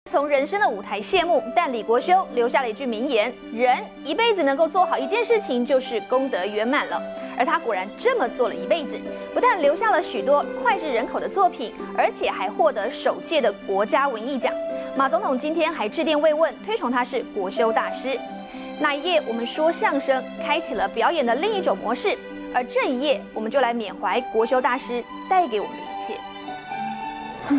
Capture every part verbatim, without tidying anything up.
从人生的舞台谢幕，但李国修留下了一句名言：人一辈子能够做好一件事情，就是功德圆满了。而他果然这么做了一辈子，不但留下了许多脍炙人口的作品，而且还获得首届的国家文艺奖。马总统今天还致电慰问，推崇他是国修大师。那一夜，我们说相声开启了表演的另一种模式，而这一夜，我们就来缅怀国修大师带给我们的一切。嗯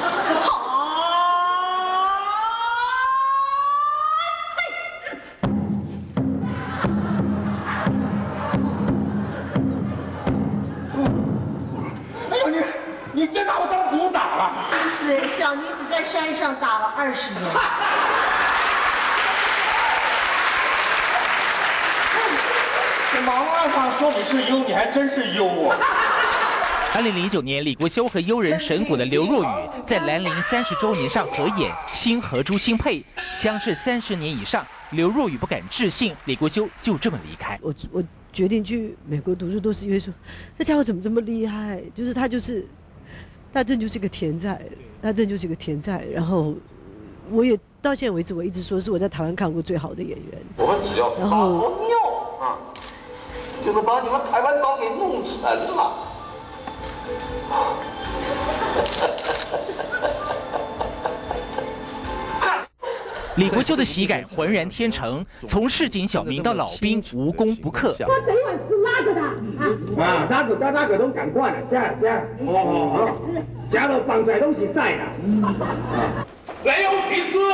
你真拿我当鼓打了！ 意思，小女子在山上打了二十年。 这毛案上说你是优，你还真是优啊！ 二零零九年，李国修和优人神谷的刘若瑀在兰陵三十周年上合演《新和珠新配》，相识三十年以上，刘若瑀不敢置信，李国修就这么离开。 我我决定去美国读书，都是因为说这家伙怎么这么厉害，就是他就是。他真就是个天才，他真就是个天才。然后，我也到现在为止，我一直说是我在台湾看过最好的演员。 我们只要是撒泡尿啊，就能把你们台湾岛给弄沉了。 李国修的喜感浑然天成，从市井小民到老兵，无功不克。 我这一碗是哪个的啊？啊，哪个加哪个都赶快了，加加，好好好，加了绑出来都是晒的。啊， 来有皮子。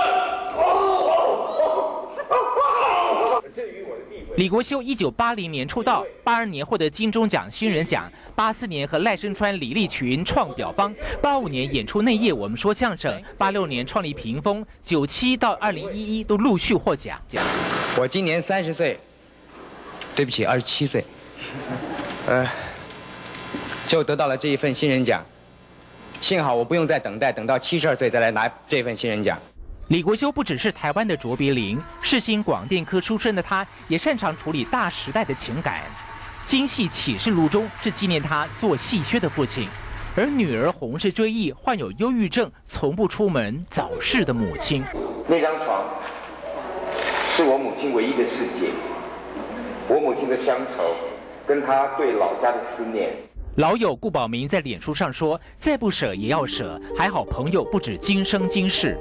李国修一九八零年出道，八二年获得金钟奖新人奖，八四年和赖声川、李立群创表方，八五年演出那夜我们说相声，八六年创立屏风，九七到二零一一都陆续获奖。 我今年三十岁，对不起，二十七岁，呃，就得到了这一份新人奖，幸好我不用再等待，等到七十二岁再来拿这份新人奖。 李国修不只是台湾的卓别林，世新广电科出身的他，也擅长处理大时代的情感。京戏《启示录》中是纪念他做戏靴的父亲，而女儿洪是追忆患有忧郁症、从不出门、早逝的母亲。 那张床是我母亲唯一的世界，我母亲的乡愁，跟她对老家的思念。 老友顾宝明在脸书上说：“再不舍也要舍，还好朋友不止今生今世。”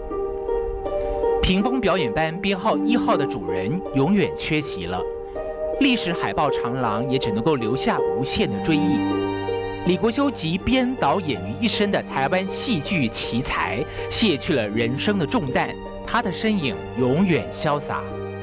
屏风表演班编号一号的主人永远缺席了，历史海报长廊也只能够留下无限的追忆。李国修集编导演于一身的台湾戏剧奇才，卸去了人生的重担，他的身影永远潇洒。